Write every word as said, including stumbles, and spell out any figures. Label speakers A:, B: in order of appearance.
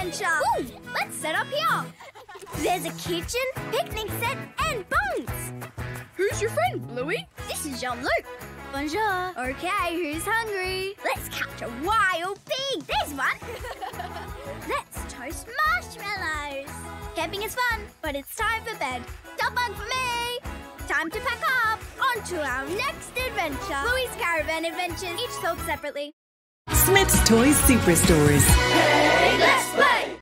A: adventure.
B: Ooh, let's set up here.
A: There's a kitchen, picnic set, and bunks.
B: Who's your friend, Bluey?
A: This is Jean-Luc. Bonjour. Okay, who's hungry? Let's catch a wild pig. There's one. Let's toast marshmallows. Camping is fun, but it's time for bed. Don't bug for me. Time to pack up. On to our next adventure. Bluey's Caravan Adventures, each sold separately.
C: Smyths Toys Superstores.
A: Hey, let's play!